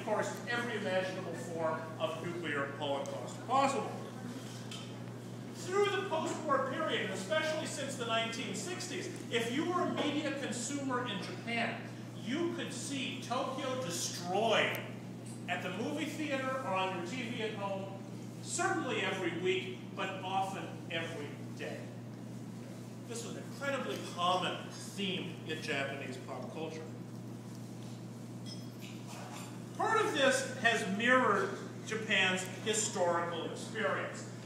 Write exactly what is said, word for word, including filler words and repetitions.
course, every imaginable form of nuclear holocaust possible. Through the post-war period, and especially since the nineteen sixties, if you were a media consumer in Japan, you could see Tokyo destroyed at the movie theater or on your T V at home, certainly every week, but often every day. This was an incredibly common theme in Japanese pop culture. Part of this has mirrored Japan's historical experience.